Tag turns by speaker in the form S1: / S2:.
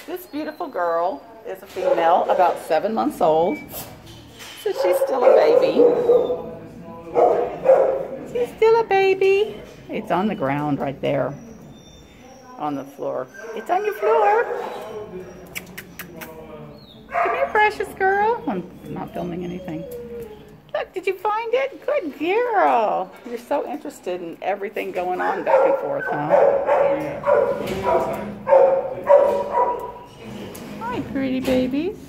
S1: This beautiful girl is a female, about 7 months old. So she's still a baby. She's still a baby. It's on the ground right there. On the floor. It's on your floor. Come here, precious girl. I'm not filming anything. Look, did you find it? Good girl. You're so interested in everything going on back and forth, huh? Hi, pretty babies.